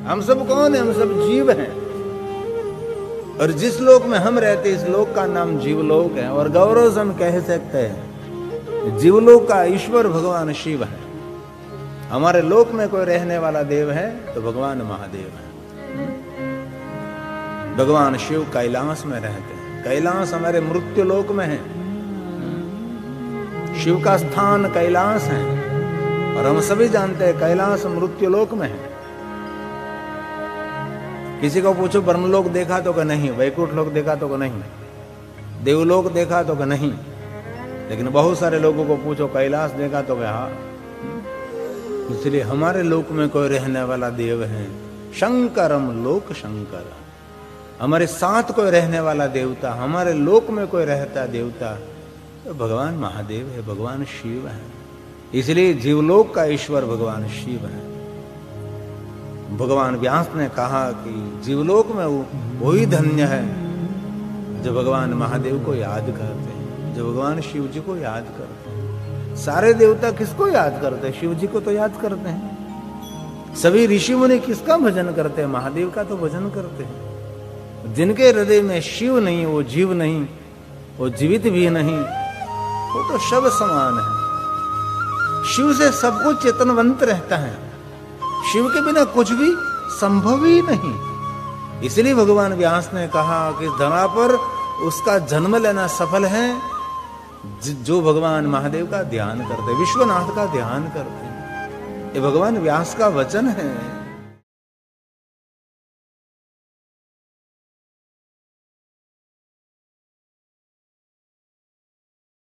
हम सब कौन है? हम सब जीव हैं। और जिस लोक में हम रहते इस लोक का नाम जीवलोक है। और गौरव से हम कह सकते हैं जीवलोक का ईश्वर भगवान शिव है। हमारे लोक में कोई रहने वाला देव है तो भगवान महादेव है। भगवान शिव कैलाश में रहते हैं। कैलाश हमारे मृत्यु लोक में है। शिव का स्थान कैलाश है और हम सभी जानते हैं कैलाश मृत्यु लोक में है। किसी को पूछो ब्रह्मलोक देखा तो कि नहीं, वैकुंठ लोक देखा तो कि नहीं, देवलोक देखा तो कि नहीं, लेकिन बहुत सारे लोगों को पूछो कैलाश देखा तो कि हाँ। इसलिए हमारे लोक में कोई रहने वाला देव है, शंकरम लोक शंकर। हमारे साथ कोई रहने वाला देवता, हमारे लोक में कोई रहता देवता तो भगवान महादेव है, भगवान शिव है। इसलिए जीवलोक का ईश्वर भगवान शिव है। भगवान व्यास ने कहा कि जीवलोक में वही धन्य है जो भगवान महादेव को याद करते हैं, जो भगवान शिव जी को याद करते हैं। सारे देवता किसको याद करते हैं? शिव जी को तो याद करते हैं। सभी ऋषि मुनि किसका भजन करते हैं? महादेव का तो भजन करते हैं। जिनके हृदय में शिव नहीं, वो जीव नहीं, वो जीवित भी नहीं, वो तो शव समान है। शिव से सब कुछ चेतनवंत रहता है। शिव के बिना कुछ भी संभव ही नहीं। इसलिए भगवान व्यास ने कहा कि धरा पर उसका जन्म लेना सफल है जो भगवान महादेव का ध्यान करते, विश्वनाथ का ध्यान करते। ये भगवान व्यास का वचन है।